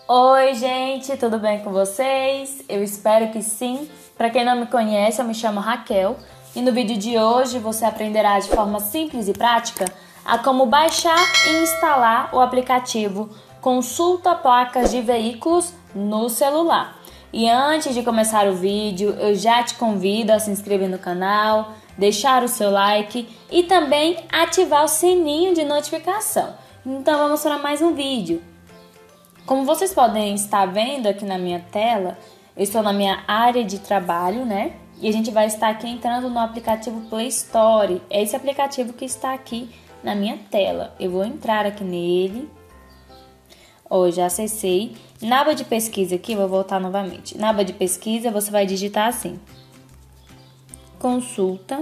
Oi, gente, tudo bem com vocês? Eu espero que sim. Para quem não me conhece, eu me chamo Raquel e no vídeo de hoje você aprenderá de forma simples e prática a como baixar e instalar o aplicativo Consulta Placas de Veículos no celular. E antes de começar o vídeo, eu já te convido a se inscrever no canal, deixar o seu like e também ativar o sininho de notificação. Então vamos para mais um vídeo. Como vocês podem estar vendo aqui na minha tela, eu estou na minha área de trabalho, né? E a gente vai estar aqui entrando no aplicativo Play Store. É esse aplicativo que está aqui na minha tela. Eu vou entrar aqui nele. Já acessei. Na aba de pesquisa aqui, vou voltar novamente. Na aba de pesquisa, você vai digitar assim: Consulta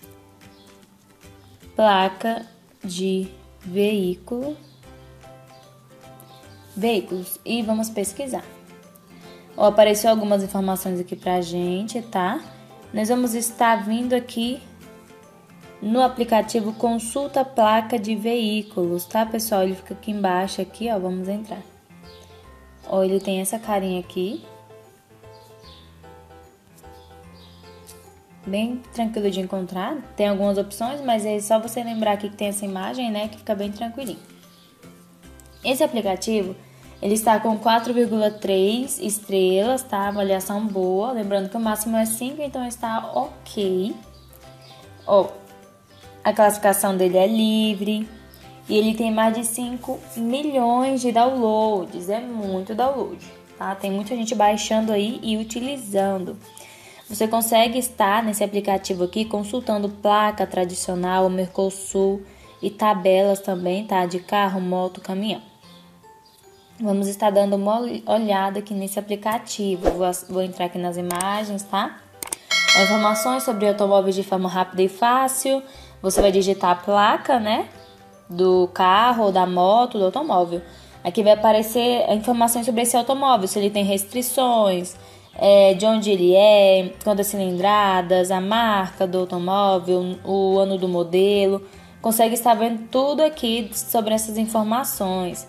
Placa de Veículos e vamos pesquisar. Apareceu algumas informações aqui pra gente, tá? Nós vamos estar vindo aqui no aplicativo Consulta Placa de Veículos, tá, pessoal? Ele fica aqui embaixo, aqui, ó, vamos entrar. Ele tem essa carinha aqui. Bem tranquilo de encontrar. Tem algumas opções, mas é só você lembrar aqui que tem essa imagem, né, que fica bem tranquilinho. Esse aplicativo, ele está com 4,3 estrelas, tá? Avaliação boa. Lembrando que o máximo é 5, então está ok. A classificação dele é livre. E ele tem mais de 5 milhões de downloads. É muito download, tá? Tem muita gente baixando aí e utilizando. Você consegue estar nesse aplicativo aqui consultando placa tradicional, Mercosul e tabelas também, tá? De carro, moto, caminhão. Vamos estar dando uma olhada aqui nesse aplicativo. Vou entrar aqui nas imagens, tá? Informações sobre automóveis de forma rápida e fácil. Você vai digitar a placa, né? Do carro, da moto, do automóvel. Aqui vai aparecer informações sobre esse automóvel. Se ele tem restrições, de onde ele é, quantas cilindradas, a marca do automóvel, o ano do modelo. Consegue estar vendo tudo aqui sobre essas informações.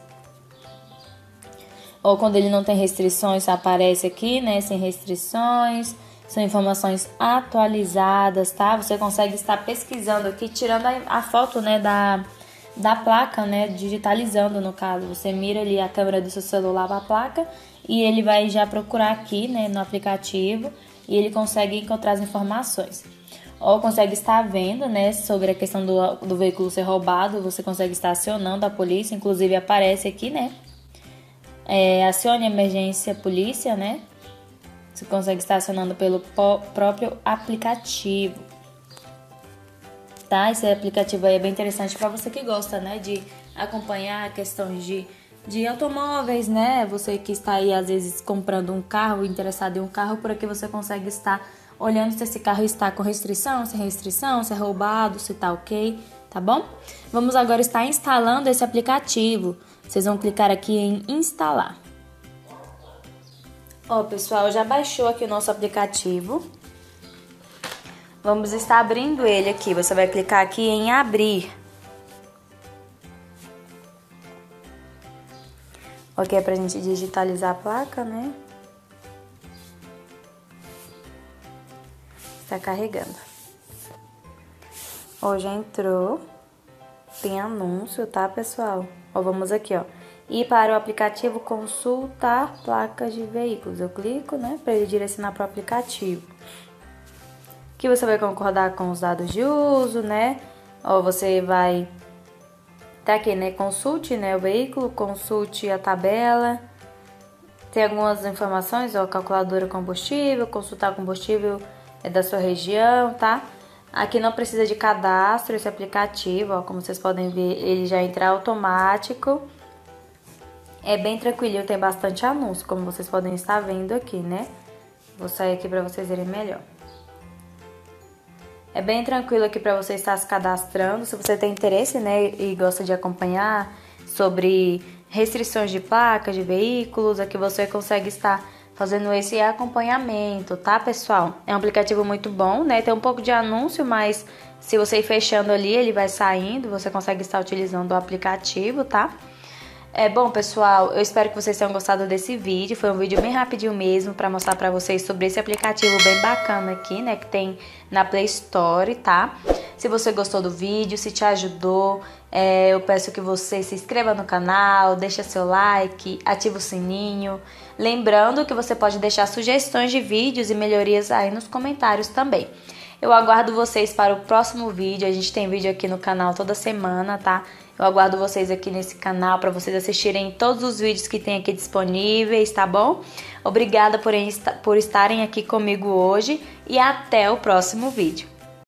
Ou quando ele não tem restrições, aparece aqui, né? Sem restrições. São informações atualizadas, tá? Você consegue estar pesquisando aqui, tirando a foto, né? Da placa, né? Digitalizando, no caso. Você mira ali a câmera do seu celular para a placa e ele vai já procurar aqui, né? No aplicativo e ele consegue encontrar as informações. Ou consegue estar vendo, né? Sobre a questão do veículo ser roubado. Você consegue estar acionando a polícia. Inclusive aparece aqui, né? Acione a emergência polícia, né? Você consegue estar acionando pelo próprio aplicativo, tá? Esse aplicativo aí é bem interessante para você que gosta, né? De acompanhar questões de automóveis, né? Você que está aí às vezes comprando um carro, interessado em um carro, por aqui você consegue estar olhando se esse carro está com restrição, sem restrição, se é roubado, se tá ok, tá bom? Vamos agora estar instalando esse aplicativo. Vocês vão clicar aqui em instalar. Pessoal, já baixou aqui o nosso aplicativo. Vamos estar abrindo ele aqui. Você vai clicar aqui em abrir. Ok, pra gente digitalizar a placa, né? Está carregando. Já entrou. Tem anúncio, tá, pessoal? Vamos aqui, ir para o aplicativo Consultar Placas de Veículos. Eu clico, né, para ele direcionar para o aplicativo. Aqui você vai concordar com os dados de uso, né? Você vai tá aqui, né, consulte, né, o veículo, consulte a tabela. Tem algumas informações, calculadora combustível, consultar combustível da sua região, tá? Aqui não precisa de cadastro esse aplicativo, como vocês podem ver, ele já entra automático. É bem tranquilo, tem bastante anúncio, como vocês podem estar vendo aqui, né? Vou sair aqui para vocês verem melhor. É bem tranquilo aqui para você estar se cadastrando, se você tem interesse, né, e gosta de acompanhar sobre restrições de placas de veículos, aqui você consegue estar fazendo esse acompanhamento, tá, pessoal? É um aplicativo muito bom, né? Tem um pouco de anúncio, mas se você ir fechando ali, ele vai saindo, você consegue estar utilizando o aplicativo, tá? Bom, pessoal, eu espero que vocês tenham gostado desse vídeo. Foi um vídeo bem rapidinho mesmo para mostrar para vocês sobre esse aplicativo bem bacana aqui, né, que tem na Play Store, tá? Se você gostou do vídeo, se te ajudou, eu peço que você se inscreva no canal, deixa seu like, ativa o sininho. Lembrando que você pode deixar sugestões de vídeos e melhorias aí nos comentários também. Eu aguardo vocês para o próximo vídeo. A gente tem vídeo aqui no canal toda semana, tá? Eu aguardo vocês aqui nesse canal para vocês assistirem todos os vídeos que tem aqui disponíveis, tá bom? Obrigada por estarem aqui comigo hoje e até o próximo vídeo.